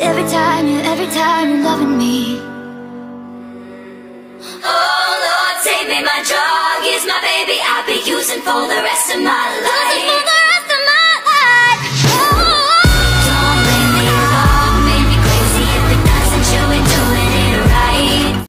every time you're loving me. Oh Lord, save me, my drug is my baby. I'll be using for the rest of my life.